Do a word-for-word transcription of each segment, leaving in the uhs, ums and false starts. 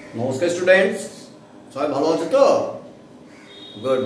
নমস্কার স্টুডেন্টস, সবাই ভালো আছো তো? গুড।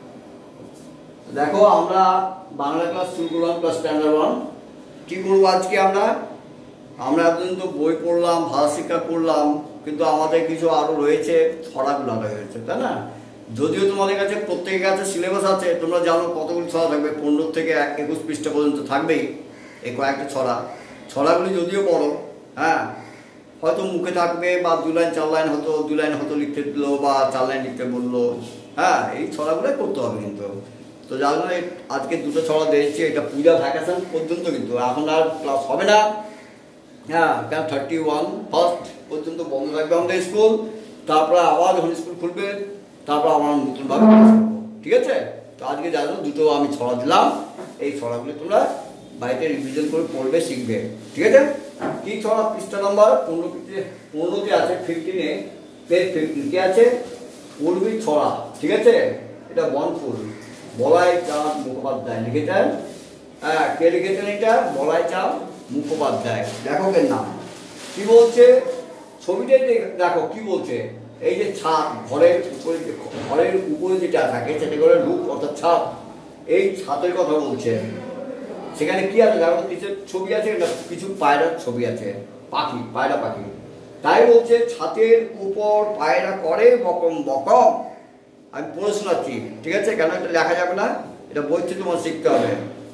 দেখো আমরা বাংলা ক্লাস শুরু করলাম, ক্লাস স্ট্যান্ডার্ড ওয়ান। কী করবো আজকে আমরা আমরা এতদিন তো বই পড়লাম, ভাষা শিক্ষা করলাম, কিন্তু আমাদের কিছু আরও রয়েছে, ছড়াগুলো রয়েছে, তাই না? যদিও তোমাদের কাছে প্রত্যেকের কাছে সিলেবাস আছে, তোমরা জানো কতগুলো ছড়া থাকবে, পনেরো থেকে একুশ পৃষ্ঠা পর্যন্ত থাকবেই এই কয়েকটা ছড়া। ছড়াগুলি যদিও বড়, হ্যাঁ, হয়তো মুখে থাকবে বা দু লাইন চার লাইন হয়তো দু লাইন হয়তো লিখতে দিলো বা চার লাইন লিখতে বললো, হ্যাঁ, এই ছড়াগুলোই করতে হবে কিন্তু। তো যার জন্য আজকে দুটো ছড়া দিয়েছি, এটা পূজা ভ্যাকেশন পর্যন্ত, কিন্তু এখন আর ক্লাস হবে না, হ্যাঁ, কেন থার্টি ওয়ান ফার্স্ট পর্যন্ত বন্ধ থাকবে আমাদের স্কুল। তারপরে আবার যখন স্কুল খুলবে তারপর আমার নতুনভাবে ক্লাস করবো, ঠিক আছে? তো আজকে যার জন্য দুটো আমি ছড়া দিলাম, এই ছড়াগুলি তোমরা বাড়িতে রিভিশন করে পড়বে, শিখবে, ঠিক আছে? কি ছড়া? পৃষ্ঠা নাম্বার পনেরো পনেরোতে আছে, ফিফটিনে পেজ ফিফটিন কি আছে? উর্বি ছড়া, ঠিক আছে? এটা বনফুল বলাই চাঁদ মুখোপাধ্যায় লিখেছেন। হ্যাঁ, কে লিখেছেন এটা? বলাই চাঁদ মুখোপাধ্যায়। লেখকের নাম কি বলছে? ছবিটাই দেখো কি বলছে। এই যে ছাদ, ঘরের উপরে, ঘরের উপরে যেটা থাকে সেটা করে রূপ অর্থাৎ ছাদ, এই ছাদের কথা বলছে। সেখানে কি আছে দেখো, কিছু ছবি আছে, কিছু পায়রার ছবি আছে, পাখি, পায়রা পাখি। তাই বলছে ছাদের উপর পায়রা করে বকম বকম। আমি পড়ে শোনাচ্ছি, ঠিক আছে? কেন এটা লেখা যাবে না, এটা বই থেকে তোমার শিখতে হবে।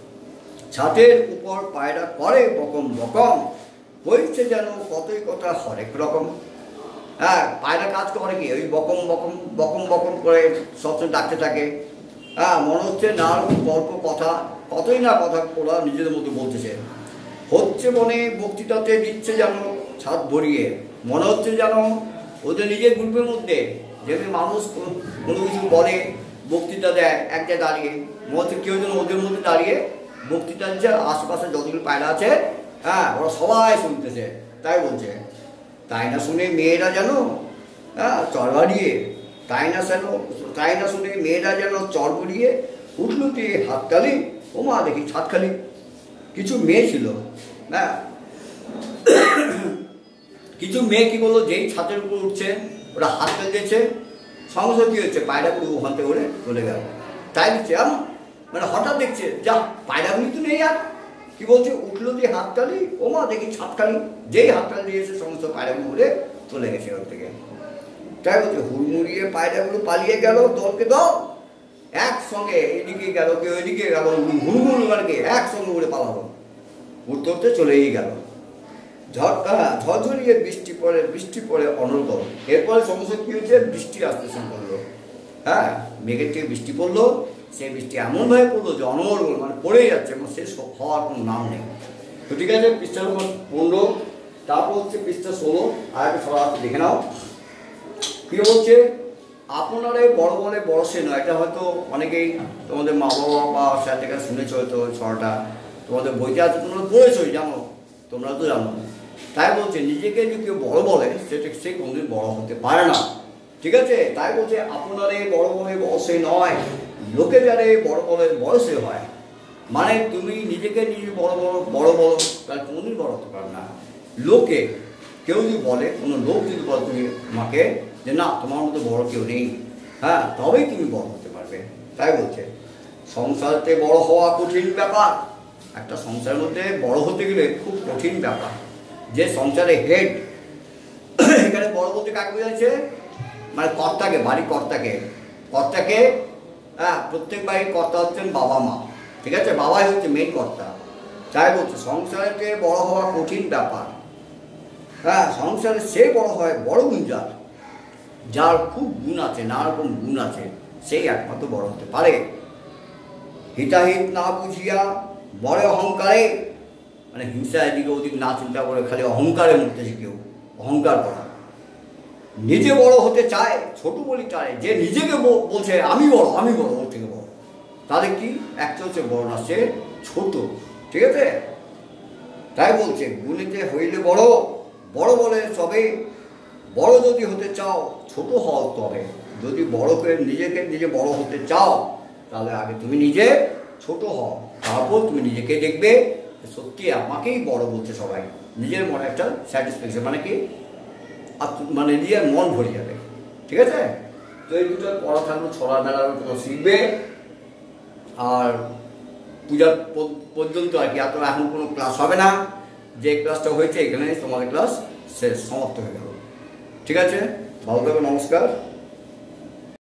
ছাদের উপর পায়রা করে বকম বকম, বইছে যেন কতই কথা হরেক রকম। হ্যাঁ, পায়রা কাজ করে কি? ওই বকম বকম বকম বকম করে সবসময় ডাকতে থাকে। হ্যাঁ, মনে হচ্ছে না গল্প কথা, কতই না কথা ওরা নিজেদের মধ্যে বলতেছে। হচ্ছে মনে বক্তৃতাতে দিচ্ছে যেন ছাদ ভরিয়ে, মনে হচ্ছে যেন ওদের নিজের গ্রুপের মধ্যে যেমনি মানুষ কোনো কিছু বলে, বক্তৃতা দেয় এক জায়গায় দাঁড়িয়ে, মনে হচ্ছে কেউ যেন ওদের মধ্যে দাঁড়িয়ে বক্তৃতা দিচ্ছে, আশেপাশে যতগুলো পায়রা আছে, হ্যাঁ, ওরা সবাই শুনতেছে। তাই বলছে, তাই না শুনে মেয়েরা যেন, হ্যাঁ, চর বাড়িয়ে, তাই না যেন তাই না শুনে মেয়েরা যেন চর বড়িয়ে উঠলো দিয়ে হাততালি, ও মা দেখি ছাদখালি। কিছু মেয়ে ছিল, হ্যাঁ, কিছু মেয়ে কি বললো, যেই ছাদের উপর উঠছে ওরা হাততালি দিয়েছে, সঙ্গে সঙ্গে কী হচ্ছে, পায়রাগুলো ওখান থেকে ওরে চলে গেল। তাই দিচ্ছে এমন, মানে হঠাৎ দেখছে যা পায়রাগুলি তো নেই, আর কি বলছে, উঠলো দিয়ে হাততালি, ও মা দেখি ছাদখালি। যেই হাততালি দিয়েছে সঙ্গে সঙ্গে পায়রাগুলো উড়ে চলে গেছে ওর থেকে। তাই বলছে হুড়মুড়িয়ে পায়রাগুলো পালিয়ে গেল দলকে দল, একসঙ্গে এদিকে গেল কেউ এদিকে গেল, হুড়মুড় মানে কি একসঙ্গে উড়ে পালালো, উঠতে উঠতে চলেই গেল। ঝড় হ্যাঁ ঝড়ঝড়িয়ে বৃষ্টি পড়ে, বৃষ্টি পড়ে অনর্গল। এরপরে সমস্যা কী হচ্ছে, বৃষ্টি আসতে শুরু করলো। হ্যাঁ, মেঘের থেকে বৃষ্টি পড়লো, সেই বৃষ্টি এমনভাবে পড়লো যে অনর্গল, মানে পড়েই যাচ্ছে, মানে শেষ হওয়ার কোনো নাম নেই। তো ঠিক আছে, পৃষ্ঠা নম্বর পনেরো, তারপর হচ্ছে পৃষ্ঠা ষোলো, আর একটা ছড়া দেখে নাও কি বলছে। আপনারে বড় বলে বড় সে নয়, এটা হয়তো অনেকেই তোমাদের মা বাবা বা স্যার থেকে শুনেছ, হয়তো ছড়াটা তোমাদের বইতে আছে, তোমরা পড়েছই, জানো, তোমরা তো জানো। তাই বলছে নিজেকে যদি কেউ বড় বলে সেটা সে কোনোদিন বড় হতে পারে না, ঠিক আছে? তাই বলছে আপনারে বড় বলে বড় সে নয়, লোকে যারে বড় বলে বড় সে হয়। মানে তুমি নিজেকে নিজে বড় বড় বড় বড় তাহলে কোনোদিন বড় হতে পারবে না। লোকে কেউ যদি বলে, কোনো লোক যদি বলে তুমি তোমাকে যে না তোমার মতো বড় কেউ নেই, হ্যাঁ, তবেই তুমি বড় হতে পারবে। তাই বলছে সংসারতে বড় হওয়া কঠিন ব্যাপার। একটা সংসারের মধ্যে বড় হতে গেলে খুব কঠিন ব্যাপার। যে সংসারে হেড, এখানে বড় বলতে কাকে বোঝাচ্ছে, মানে কর্তাকে, বাড়ির কর্তাকে, কর্তাকে হ্যাঁ, প্রত্যেক বাড়ির কর্তা হচ্ছেন বাবা মা, ঠিক আছে? বাবাই হচ্ছে মেন কর্তা। তাই বলছে সংসারকে বড় হওয়া কঠিন ব্যাপার। হ্যাঁ, সংসারে সে বড় হয় বড় গুণ যার, যার খুব গুণ আছে, নানা রকম গুণ আছে, সেই একমাত্র বড় হতে পারে। হিতাহিত না বুঝিয়া বড় অহংকারে, মানে হিংসা এদিকে ওদিক না চিন্তা করে খালি অহংকারে মরতেছে কেউ, অহংকার করা। নিজে বড় হতে চায় ছোট বলি চায়, যে নিজেকে বলছে আমি বড়, আমি বড়, ওর থেকে বড়, তাহলে কি একটা হচ্ছে বড় না, সে ছোট, ঠিক আছে? তাই বলছে গুণেতে হইলে বড়, বড় বলে সবে, বড় যদি হতে চাও ছোট হও তবে। যদি বড় করে নিজেকে নিজে বড় হতে চাও তাহলে আগে তুমি নিজে ছোট হও, তারপর তুমি নিজেকে দেখবে সত্যি আমাকেই বড় বলছে সবাই, নিজের মনে একটা স্যাটিসফ্যাকশন, মানে কি মানে নিজের মন ভরে যাবে। ঠিক আছে, তো এই দুটো পড়া থাকলো, ছড়া মেলার তোমরা শিখবে। আর পূজার পর্যন্ত আর কি, এত এখন কোনো ক্লাস হবে না, যে ক্লাসটা হয়েছে এখানে তোমাদের ক্লাস শেষ, সমাপ্ত হয়ে গেল। ঠিক আছে, ভালো থাকো, নমস্কার।